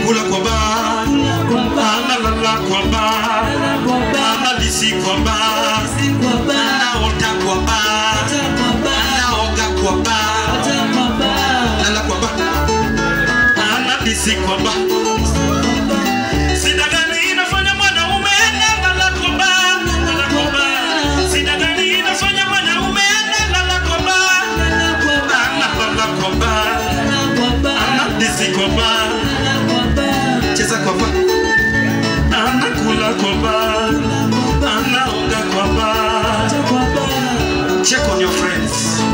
Kula kwa bar, analala kwa bar, analisi kwa bar, anaota kwa bar, anaoga kwa bar, lala kwa bar, analisi kwa bar. Sida gani inafanya mwanaume analala kwa bar, lala kwa bar. Sida gani inafanya mwanaume analala kwa bar, analala kwa bar, analisi kwa bar. Cheza kwa bar, anakula kwa bar, anaoga kwa bar. Check on your friends.